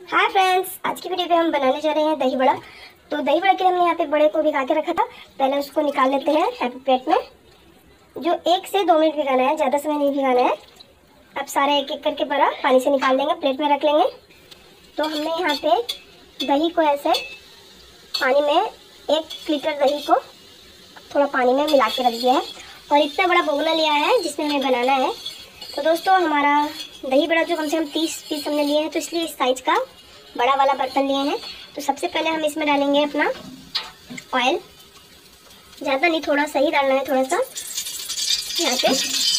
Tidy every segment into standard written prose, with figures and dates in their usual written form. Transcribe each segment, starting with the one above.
Hi friends, आज की video पे हम बनाने जा रहे हैं दही बड़ा। तो दही बड़ा के लिए हमने यहाँ पे बड़े को भिगा के रखा था। पहले उसको निकाल लेते हैं हैप्पी प्लेट में, जो 1 से 2 मिनट भिगाना है, ज़्यादा समय नहीं भिगाना है। अब सारे एक एक करके बड़ा पानी से निकाल देंगे, प्लेट में रख लेंगे। तो हमने यहाँ पे दही को ऐसे पानी में 1 लीटर दही को थोड़ा पानी में मिला के रख दिया है और इतना बड़ा भगोना लिया है जिसमें हमें बनाना है। तो दोस्तों, हमारा दही बड़ा जो कम से कम 30 पीस हमने लिए हैं, तो इसलिए इस साइज़ का बड़ा वाला बर्तन लिए हैं। तो सबसे पहले हम इसमें डालेंगे अपना ऑयल। ज़्यादा नहीं, थोड़ा सा ही डालना है, थोड़ा सा यहाँ पे।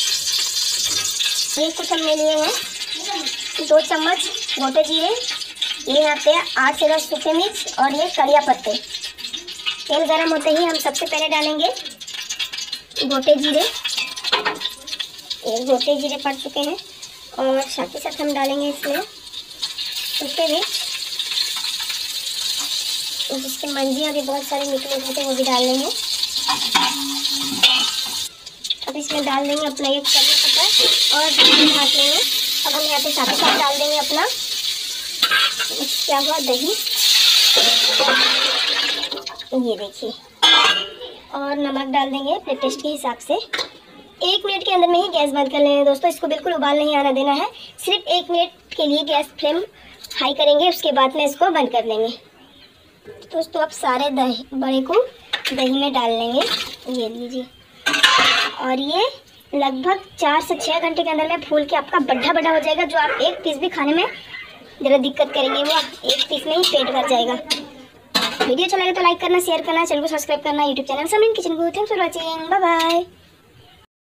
ये कुछ हमने लिए हैं 2 चम्मच मोटे जीरे, ये यहाँ पे 8 से 10 सूखे मिर्च और ये कड़िया पत्ते। तेल गरम होते ही हम सबसे पहले डालेंगे गोटे जीरे। ये गोटे जीरे पड़ चुके हैं और साथ ही साथ हम डालेंगे इसमें सूखे मिर्च, जिसके मंजियाँ भी बहुत सारे निकले हुए थे, वो भी डाल लेंगे। अब इसमें डाल देंगे अपना ये कड़ी पत्ता और ढक लेंगे। अब हम यहाँ पे साथ ही साथ डाल देंगे अपना क्या हुआ दही, ये देखिए, और नमक डाल देंगे अपने टेस्ट के हिसाब से। 1 मिनट के अंदर में ही गैस बंद कर लेंगे दोस्तों। इसको बिल्कुल उबाल नहीं आना देना है, सिर्फ 1 मिनट के लिए गैस फ्लेम हाई करेंगे, उसके बाद में इसको बंद कर देंगे। दोस्तों, अब सारे दही बड़े को दही में डाल लेंगे, ये लीजिए। और ये लगभग 4 से 6 घंटे के अंदर में फूल के आपका बड़ा बड़ा हो जाएगा, जो आप 1 पीस भी खाने में ज़रा दिक्कत करेंगे, वो 1 पीस में ही पेट भर जाएगा। वीडियो अच्छा लगे तो लाइक करना, शेयर करना, चैनल को सब्सक्राइब करना, यूट्यूब चैनल समरीन किचन को। Thanks for watching, bye bye.